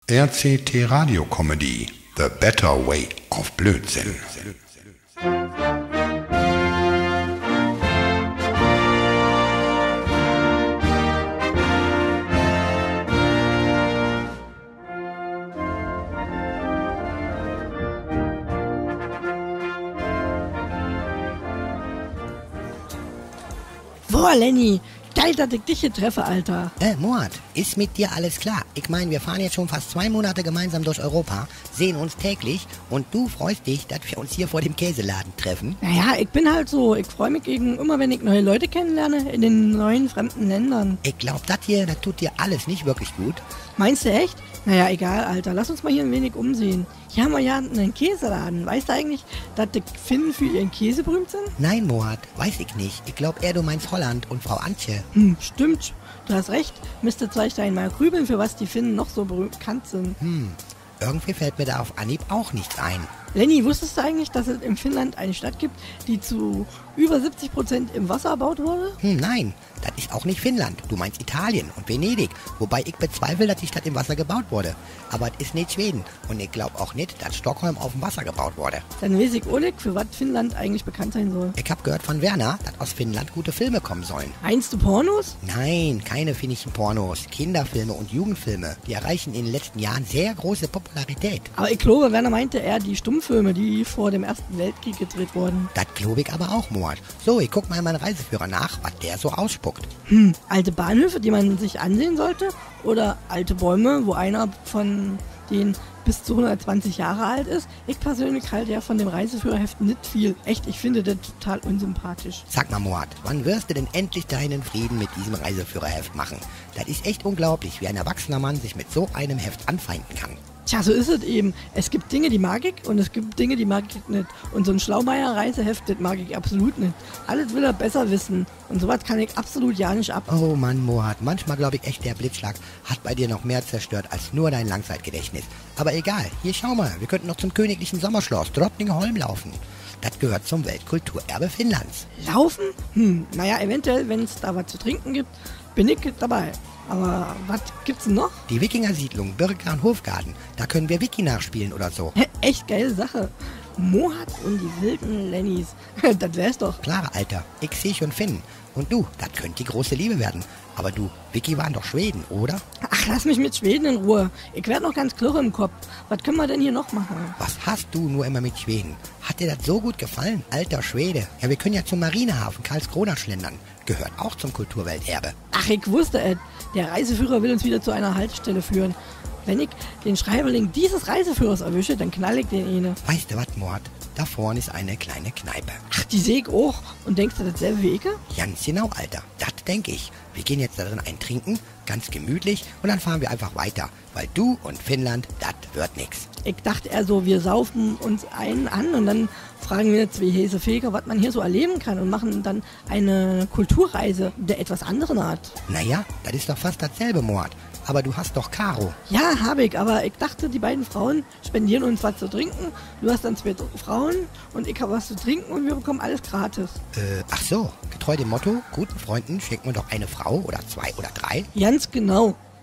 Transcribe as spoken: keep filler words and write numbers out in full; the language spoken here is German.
R C T Radio Comedy, The Better Way of Blödsinn. Boah, Lenny, geil, dass ich dich hier treffe, Alter. Äh, Murat, ist mit dir alles klar? Ich meine, wir fahren jetzt schon fast zwei Monate gemeinsam durch Europa, sehen uns täglich und du freust dich, dass wir uns hier vor dem Käseladen treffen? Naja, ich bin halt so, ich freue mich eben immer, wenn ich neue Leute kennenlerne in den neuen fremden Ländern. Ich glaub, das hier, das tut dir alles nicht wirklich gut. Meinst du echt? Naja, egal, Alter, lass uns mal hier ein wenig umsehen. Hier haben wir ja einen Käseladen. Weißt du eigentlich, dass die Finnen für ihren Käse berühmt sind? Nein, Murat, weiß ich nicht. Ich glaub eher, du meinst Holland und Frau Antje. Hm, stimmt. Du hast recht. Müsste Zweistein mal grübeln, für was die Finnen noch so bekannt sind. Hm, irgendwie fällt mir da auf Anhieb auch nichts ein. Lenny, wusstest du eigentlich, dass es in Finnland eine Stadt gibt, die zu über siebzig Prozent im Wasser erbaut wurde? Hm, nein, das ist auch nicht Finnland. Du meinst Italien und Venedig. Wobei ich bezweifle, dass die Stadt im Wasser gebaut wurde. Aber es ist nicht Schweden. Und ich glaube auch nicht, dass Stockholm auf dem Wasser gebaut wurde. Dann weiß ich auch nicht, für was Finnland eigentlich bekannt sein soll. Ich hab gehört von Werner, dass aus Finnland gute Filme kommen sollen. Meinst du Pornos? Nein, keine finnischen Pornos. Kinderfilme und Jugendfilme. Die erreichen in den letzten Jahren sehr große Popularität. Aber ich glaube, Werner meinte eher die Stummfilme, die vor dem Ersten Weltkrieg gedreht wurden. Das glaube ich aber auch, Murat. So, ich guck mal in meinen Reiseführer nach, was der so ausspuckt. Hm, alte Bahnhöfe, die man sich ansehen sollte? Oder alte Bäume, wo einer von denen bis zu hundertzwanzig Jahre alt ist? Ich persönlich halte ja von dem Reiseführerheft nicht viel. Echt, ich finde das total unsympathisch. Sag mal, Murat, wann wirst du denn endlich deinen Frieden mit diesem Reiseführerheft machen? Das ist echt unglaublich, wie ein erwachsener Mann sich mit so einem Heft anfreunden kann. Tja, so ist es eben. Es gibt Dinge, die mag ich und es gibt Dinge, die mag ich nicht. Und so ein Schlaumeier-Reiseheft, das mag ich absolut nicht. Alles will er besser wissen. Und sowas kann ich absolut ja nicht ab. Oh Mann, Murat, manchmal glaube ich echt, der Blitzschlag hat bei dir noch mehr zerstört als nur dein Langzeitgedächtnis. Aber egal, hier schau mal, wir könnten noch zum königlichen Sommerschloss Drottningholm laufen. Das gehört zum Weltkulturerbe Finnlands. Laufen? Hm, naja, eventuell, wenn es da was zu trinken gibt, bin ich dabei. Aber was gibt's denn noch? Die Wikinger-Siedlung Birkan Hofgarten. Da können wir Wiki nachspielen oder so. Echt geile Sache. Mohat und die wilden Lennys. Das wär's doch. Klar, Alter. Ich sehe schon Finnen. Und du, das könnte die große Liebe werden. Aber du, Vicky waren doch Schweden, oder? Ach, lass mich mit Schweden in Ruhe. Ich werd noch ganz klirre im Kopf. Was können wir denn hier noch machen? Was hast du nur immer mit Schweden? Hat dir das so gut gefallen? Alter Schwede. Ja, wir können ja zum Marinehafen Karlskrona schlendern. Gehört auch zum Kulturwelterbe. Ach, ich wusste es. Der Reiseführer will uns wieder zu einer Haltestelle führen. Wenn ich den Schreiberling dieses Reiseführers erwische, dann knall ich den eine. Weißt du was, Mord? Da vorne ist eine kleine Kneipe. Ach, die sehe ich auch. Und denkst du dasselbe wie ich? Ganz genau, Alter. Das denke ich. Wir gehen jetzt da drin ein Trinken, ganz gemütlich, und dann fahren wir einfach weiter. Weil du und Finnland, das wird nix. Ich dachte eher so, wir saufen uns einen an und dann fragen wir zwei Häsefeger, was man hier so erleben kann und machen dann eine Kulturreise der etwas anderen Art. Naja, das ist doch fast dasselbe, Mord. Aber du hast doch Caro. Ja, habe ich, aber ich dachte, die beiden Frauen spendieren uns was zu trinken. Du hast dann zwei Frauen und ich habe was zu trinken und wir bekommen alles gratis. Äh, ach so, getreu dem Motto, guten Freunden schenken wir doch eine Frau oder zwei oder drei. Ganz genau.